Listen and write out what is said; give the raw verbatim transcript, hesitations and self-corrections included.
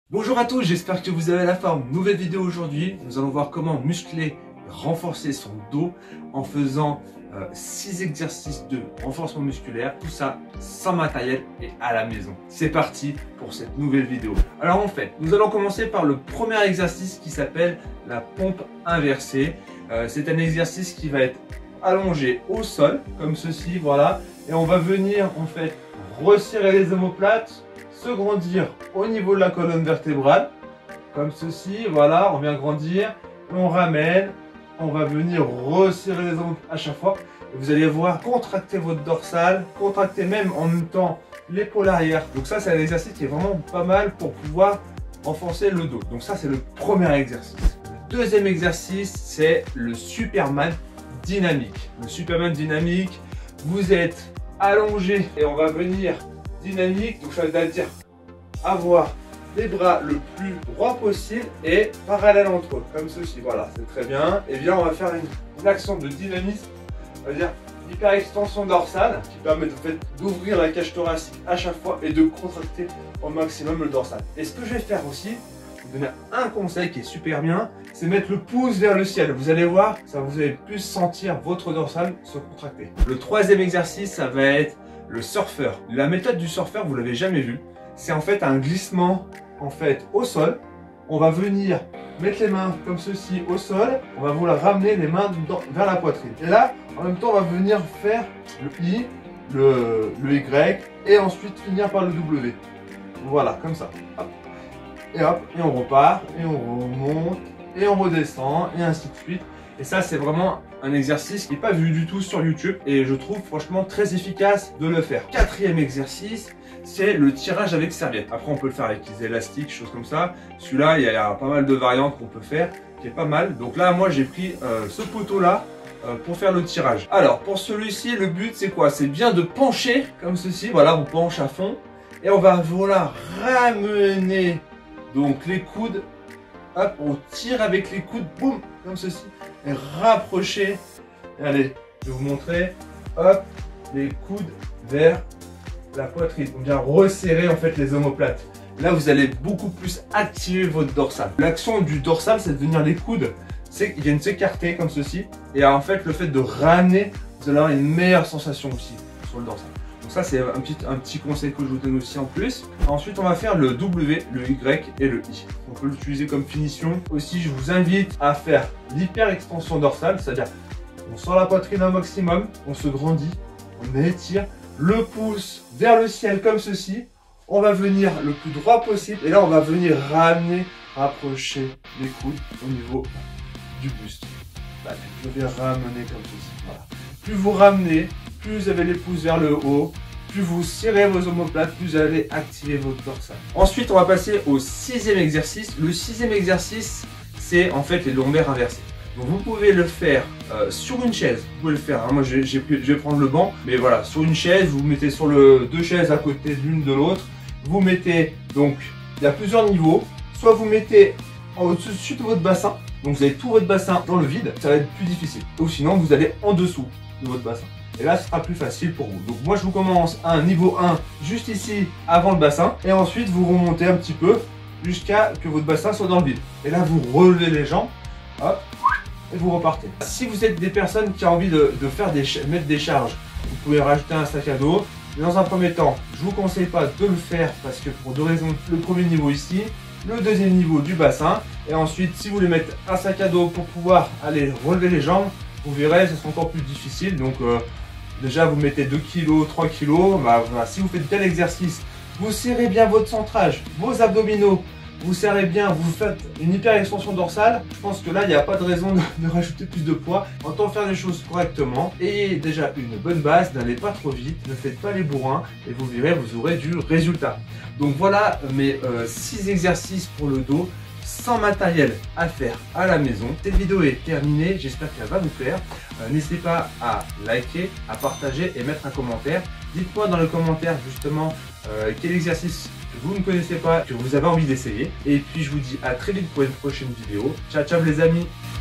Bonjour à tous, j'espère que vous avez la forme. Nouvelle vidéo aujourd'hui, nous allons voir comment muscler et renforcer son dos en faisant euh, six exercices de renforcement musculaire, tout ça sans matériel et à la maison. C'est parti pour cette nouvelle vidéo. Alors en fait, nous allons commencer par le premier exercice qui s'appelle la pompe inversée. Euh, c'est un exercice qui va être allongé au sol, comme ceci, voilà. Et on va venir en fait resserrer les omoplates, se grandir au niveau de la colonne vertébrale, comme ceci, voilà, on vient grandir, on ramène, on va venir resserrer les omoplates à chaque fois, et vous allez voir contracter votre dorsale, contracter même en même temps l'épaule arrière. Donc ça, c'est un exercice qui est vraiment pas mal pour pouvoir renforcer le dos. Donc ça, c'est le premier exercice. Le deuxième exercice, c'est le Superman dynamique. Le Superman dynamique, vous êtes allongé et on va venir dynamique, donc ça veut dire avoir les bras le plus droit possible et parallèles entre eux, comme ceci, voilà, c'est très bien. Et bien on va faire une, une action de dynamisme, on va dire hyper extension dorsale, qui permet de fait d'ouvrir la cage thoracique à chaque fois et de contracter au maximum le dorsal. Et ce que je vais faire aussi, vous donner un conseil qui est super bien, c'est mettre le pouce vers le ciel. Vous allez voir, ça vous allez plus sentir votre dorsal se contracter. Le troisième exercice, ça va être le surfeur. La méthode du surfeur, vous l'avez jamais vu. C'est en fait un glissement en fait au sol. On va venir mettre les mains comme ceci au sol. On va vouloir ramener les mains dans, vers la poitrine. Et là, en même temps, on va venir faire le I, le, le Y et ensuite finir par le W. Voilà, comme ça. Hop. Et hop, et on repart, et on remonte, et on redescend, et ainsi de suite. Et ça, c'est vraiment un exercice qui n'est pas vu du tout sur YouTube et je trouve franchement très efficace de le faire. Quatrième exercice, c'est le tirage avec serviette. Après, on peut le faire avec des élastiques, choses comme ça. Celui-là, il y a pas mal de variantes qu'on peut faire, qui est pas mal. Donc là, moi, j'ai pris euh, ce poteau-là euh, pour faire le tirage. Alors, pour celui-ci, le but, c'est quoi? C'est bien de pencher comme ceci. Voilà, on penche à fond et on va voilà ramener donc les coudes. Hop, on tire avec les coudes, boum, comme ceci, et rapprocher. Et allez, je vais vous montrer. Hop, les coudes vers la poitrine. On vient resserrer en fait les omoplates. Là, vous allez beaucoup plus activer votre dorsal. L'action du dorsal, c'est de venir les coudes, c'est qu'ils viennent s'écarter comme ceci. Et en fait, le fait de ramener, vous allez avoir une meilleure sensation aussi sur le dorsal. Donc ça, c'est un petit, un petit conseil que je vous donne aussi en plus. Ensuite, on va faire le W, le Y et le I. On peut l'utiliser comme finition. Aussi, je vous invite à faire l'hyper extension dorsale, c'est-à-dire on sort la poitrine au maximum, on se grandit, on étire, le pouce vers le ciel comme ceci. On va venir le plus droit possible et là, on va venir ramener, rapprocher les coudes au niveau du buste. Là, je vais ramener comme ceci. Voilà. Plus vous ramenez, plus vous avez les pouces vers le haut, plus vous serrez vos omoplates, plus vous allez activer votre dorsal. Ensuite, on va passer au sixième exercice. Le sixième exercice, c'est en fait les lombaires inversés. Donc vous pouvez le faire euh, sur une chaise. Vous pouvez le faire. Hein. Moi, je vais prendre le banc, mais voilà, sur une chaise, vous mettez sur le deux chaises à côté l'une de l'autre. Vous mettez donc, il y a plusieurs niveaux. Soit vous mettez au-dessus de votre bassin, donc vous avez tout votre bassin dans le vide, ça va être plus difficile. Ou sinon, vous allez en dessous de votre bassin. Et là, ce sera plus facile pour vous. Donc moi, je vous commence à un niveau un, juste ici, avant le bassin. Et ensuite, vous remontez un petit peu jusqu'à que votre bassin soit dans le vide. Et là, vous relevez les jambes, hop, et vous repartez. Si vous êtes des personnes qui ont envie de, de faire des, mettre des charges, vous pouvez rajouter un sac à dos. Mais dans un premier temps, je ne vous conseille pas de le faire parce que pour deux raisons. Le premier niveau ici, le deuxième niveau du bassin. Et ensuite, si vous voulez mettre un sac à dos pour pouvoir aller relever les jambes, vous verrez, ce sera encore plus difficile. Donc, euh, déjà, vous mettez deux kilos, trois kilos. Bah, voilà, si vous faites bien l'exercice, vous serrez bien votre centrage, vos abdominaux, vous serrez bien, vous faites une hyper extension dorsale. Je pense que là, il n'y a pas de raison de, de rajouter plus de poids. Autant faire les choses correctement. Et déjà, une bonne base, n'allez pas trop vite, ne faites pas les bourrins et vous verrez, vous aurez du résultat. Donc voilà mes six euh, exercices pour le dos, sans matériel à faire à la maison. Cette vidéo est terminée, j'espère qu'elle va vous plaire. Euh, N'hésitez pas à liker, à partager et mettre un commentaire. Dites-moi dans les commentaires justement euh, quel exercice que vous ne connaissez pas, que vous avez envie d'essayer. Et puis je vous dis à très vite pour une prochaine vidéo. Ciao ciao les amis.